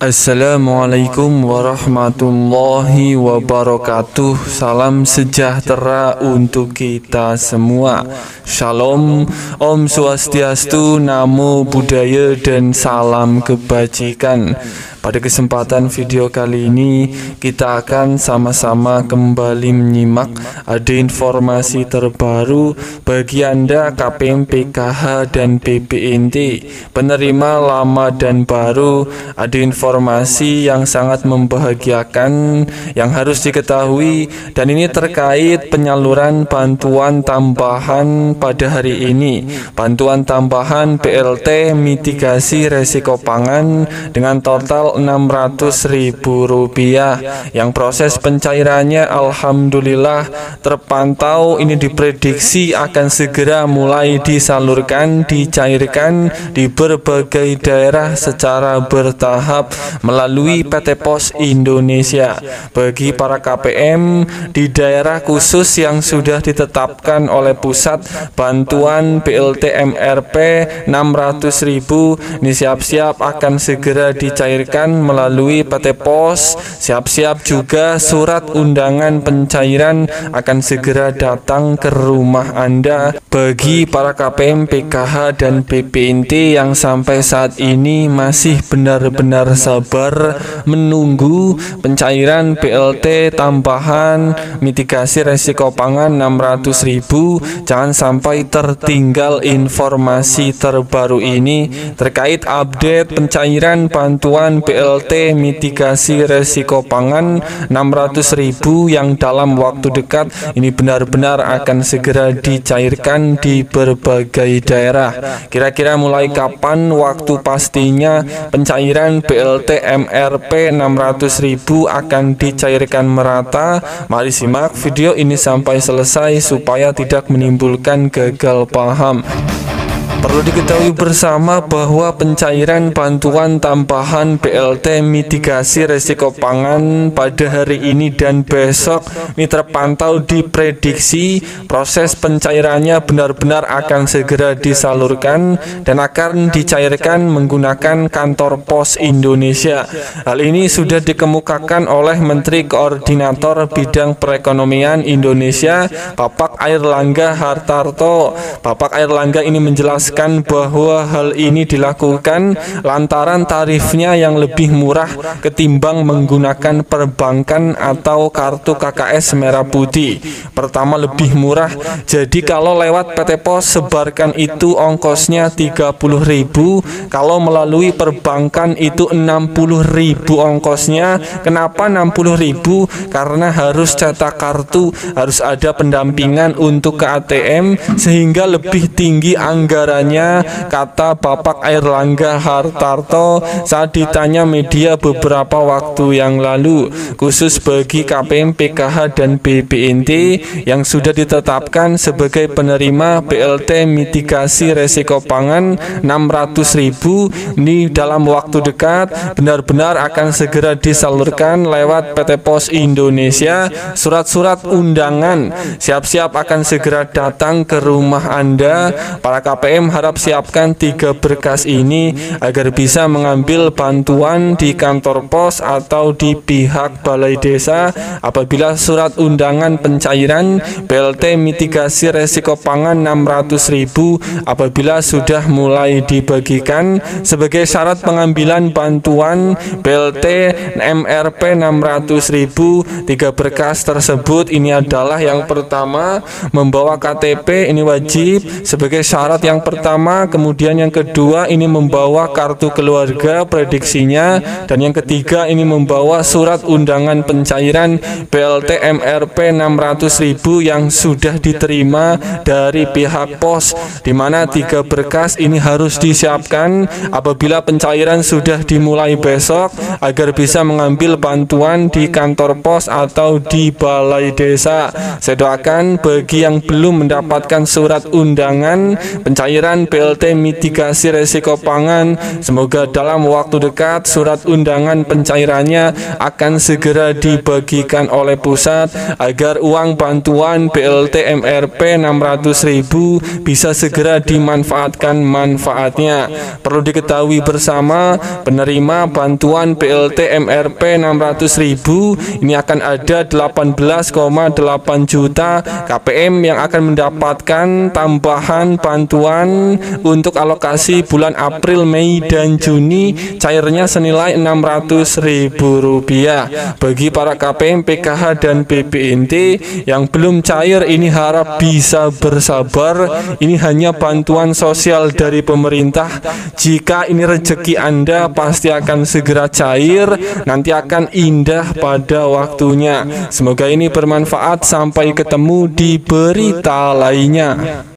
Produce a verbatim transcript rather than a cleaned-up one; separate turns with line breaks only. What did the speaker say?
Assalamualaikum warahmatullahi wabarakatuh. Salam sejahtera untuk kita semua. Shalom, Om Swastiastu, Namo Buddhaya, dan salam kebajikan. Pada kesempatan video kali ini kita akan sama-sama kembali menyimak ada informasi terbaru bagi Anda K P M P K H dan B P N T penerima lama dan baru. Ada informasi yang sangat membahagiakan yang harus diketahui, dan ini terkait penyaluran bantuan tambahan pada hari ini. Bantuan tambahan B L T mitigasi resiko pangan dengan total enam ratus ribu rupiah, yang proses pencairannya alhamdulillah terpantau ini diprediksi akan segera mulai disalurkan, dicairkan di berbagai daerah secara bertahap melalui P T Pos Indonesia. Bagi para K P M di daerah khusus yang sudah ditetapkan oleh pusat, bantuan B L T M R P enam ratus ribu ini siap-siap akan segera dicairkan melalui P T Pos. Siap-siap juga surat undangan pencairan akan segera datang ke rumah Anda. Bagi para K P M P K H dan B P N T yang sampai saat ini masih benar-benar sabar menunggu pencairan B L T tambahan mitigasi resiko pangan enam ratus ribu, jangan sampai tertinggal informasi terbaru ini terkait update pencairan bantuan B L T mitigasi resiko pangan enam ratus ribu yang dalam waktu dekat ini benar-benar akan segera dicairkan di berbagai daerah. Kira-kira mulai kapan waktu pastinya pencairan B L T M R P enam ratus ribu akan dicairkan merata? Mari simak video ini sampai selesai supaya tidak menimbulkan gagal paham. Perlu diketahui bersama bahwa pencairan bantuan tambahan B L T mitigasi resiko pangan pada hari ini dan besok ini terpantau diprediksi proses pencairannya benar-benar akan segera disalurkan dan akan dicairkan menggunakan kantor pos Indonesia. Hal ini sudah dikemukakan oleh Menteri Koordinator Bidang Perekonomian Indonesia, Bapak Airlangga Hartarto. Bapak Airlangga ini menjelaskan bahwa hal ini dilakukan lantaran tarifnya yang lebih murah ketimbang menggunakan perbankan atau kartu K K S merah putih. Pertama, lebih murah, jadi kalau lewat P T Pos sebarkan itu ongkosnya tiga puluh ribu, kalau melalui perbankan itu enam puluh ribu ongkosnya. Kenapa enam puluh ribu? Karena harus cetak kartu, harus ada pendampingan untuk ke A T M sehingga lebih tinggi anggaran, kata Bapak Airlangga Hartarto saat ditanya media beberapa waktu yang lalu. Khusus bagi K P M P K H dan B P N T yang sudah ditetapkan sebagai penerima B L T mitigasi resiko pangan enam ratus ribu ini dalam waktu dekat benar-benar akan segera disalurkan lewat P T Pos Indonesia. Surat-surat undangan siap-siap akan segera datang ke rumah Anda. Para K P M harap siapkan tiga berkas ini agar bisa mengambil bantuan di kantor pos atau di pihak balai desa apabila surat undangan pencairan B L T mitigasi resiko pangan enam ratus ribu apabila sudah mulai dibagikan. Sebagai syarat pengambilan bantuan B L T M R P enam ratus ribu, tiga berkas tersebut ini adalah: yang pertama, membawa K T P, ini wajib sebagai syarat yang pertama. Kemudian yang kedua ini membawa kartu keluarga prediksinya, dan yang ketiga ini membawa surat undangan pencairan B L T M R P enam ratus ribu yang sudah diterima dari pihak pos, di mana tiga berkas ini harus disiapkan apabila pencairan sudah dimulai besok agar bisa mengambil bantuan di kantor pos atau di balai desa. Saya doakan bagi yang belum mendapatkan surat undangan pencairan pencairan B L T mitigasi resiko pangan. Semoga dalam waktu dekat surat undangan pencairannya akan segera dibagikan oleh pusat agar uang bantuan B L T M R P enam ratus ribu bisa segera dimanfaatkan manfaatnya. Perlu diketahui bersama, penerima bantuan B L T M R P enam ratus ribu ini akan ada delapan belas koma delapan juta K P M yang akan mendapatkan tambahan bantuan untuk alokasi bulan April, Mei, dan Juni, cairnya senilai enam ratus ribu rupiah. Bagi para K P M, P K H, dan B P N T yang belum cair, ini harap bisa bersabar. Ini hanya bantuan sosial dari pemerintah. Jika ini rezeki Anda, pasti akan segera cair, nanti akan indah pada waktunya. Semoga ini bermanfaat. Sampai ketemu di berita lainnya.